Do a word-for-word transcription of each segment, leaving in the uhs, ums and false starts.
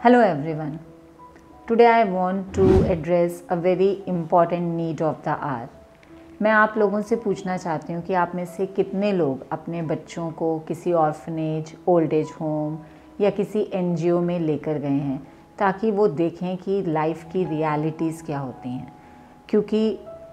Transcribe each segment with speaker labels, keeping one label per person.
Speaker 1: Hello everyone. Today I want to address a very important need of the hour. मैं आप लोगों से पूछना चाहती हूँ कि आप में से कितने लोग अपने बच्चों को किसी ऑर्फनेज, ओल्ड एज होम या किसी एनजीओ में लेकर गए हैं ताकि वो देखें कि लाइफ की रियलिटीज़ क्या होती हैं। क्योंकि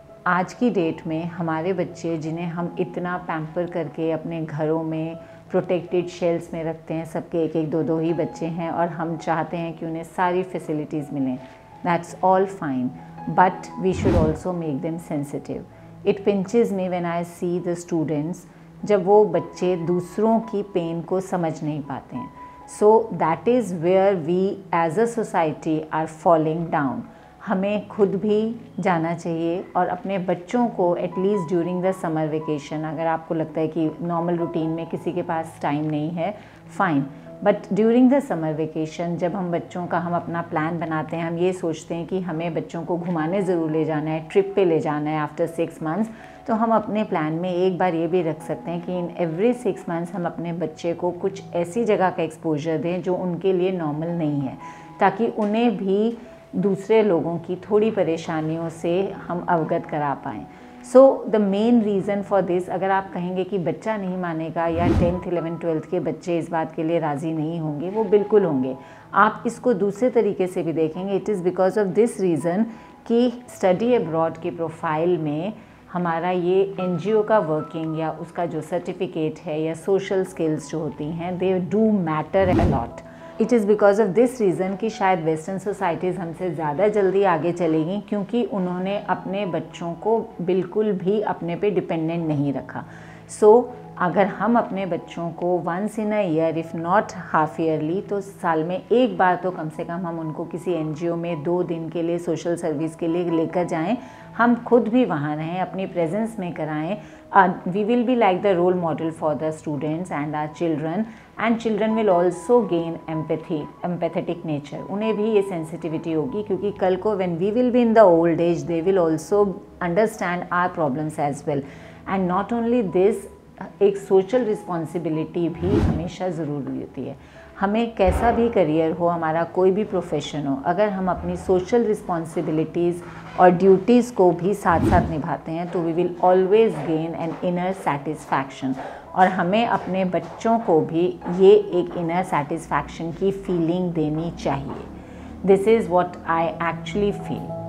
Speaker 1: आज की डेट में हमारे बच्चे जिन्हें हम इतना पैम्पर करके अपने घरों में प्रोटेक्टेड शेल्स में रखते हैं, सबके एक एक दो दो ही बच्चे हैं और हम चाहते हैं कि उन्हें सारी फैसिलिटीज़ मिलें, that's all fine, but we should also make them sensitive. It pinches me when I see the students, जब वो बच्चे दूसरों की पेन को समझ नहीं पाते हैं। So that is where we as a society are falling down. हमें खुद भी जाना चाहिए और अपने बच्चों को at least during the summer vacation, अगर आपको लगता है कि नॉर्मल रूटीन में किसी के पास टाइम नहीं है, fine, but during the summer vacation जब हम बच्चों का हम अपना प्लान बनाते हैं, हम ये सोचते हैं कि हमें बच्चों को घुमाने ज़रूर ले जाना है, ट्रिप पे ले जाना है आफ्टर सिक्स मंथ्स, तो हम अपने प्लान में एक बार ये भी रख सकते हैं कि इन एवरी सिक्स मंथ्स हम अपने बच्चे को कुछ ऐसी जगह का एक्सपोजर दें जो उनके लिए नॉर्मल नहीं है, ताकि उन्हें भी दूसरे लोगों की थोड़ी परेशानियों से हम अवगत करा पाएँ। So the main reason for this, अगर आप कहेंगे कि बच्चा नहीं मानेगा या टेंथ इलेवन ट्वेल्थ के बच्चे इस बात के लिए राज़ी नहीं होंगे, वो बिल्कुल होंगे। आप इसको दूसरे तरीके से भी देखेंगे, it is because of this reason कि स्टडी अब्रॉड की प्रोफाइल में हमारा ये एनजीओ का वर्किंग या उसका जो सर्टिफिकेट है या सोशल स्किल्स जो होती हैं, they do matter a lot. It is because of this reason कि शायद वेस्टर्न सोसाइटीज़ हमसे ज़्यादा जल्दी आगे चलेगी, क्योंकि उन्होंने अपने बच्चों को बिल्कुल भी अपने पे डिपेंडेंट नहीं रखा। सो so, अगर हम अपने बच्चों को once in a year, if not half yearly, तो साल में एक बार तो कम से कम हम उनको किसी एनजीओ में दो दिन के लिए सोशल सर्विस के लिए लेकर जाएं, हम खुद भी वहाँ रहें, अपनी प्रेजेंस में कराएं, we will be like the role model for the students and our children, and children will also gain empathy empathetic nature. उन्हें भी ये सेंसिटिविटी होगी, क्योंकि कल को when we will be in the old age, they will also understand our problems as well. And not only this, एक social responsibility भी हमेशा ज़रूरी होती है। हमें कैसा भी करियर हो, हमारा कोई भी प्रोफेशन हो, अगर हम अपनी सोशल रिस्पॉन्सिबिलिटीज़ और ड्यूटीज़ को भी साथ साथ निभाते हैं तो we will always gain an inner satisfaction, और हमें अपने बच्चों को भी ये एक इनर सेटिस्फैक्शन की फीलिंग देनी चाहिए। This is what I actually feel.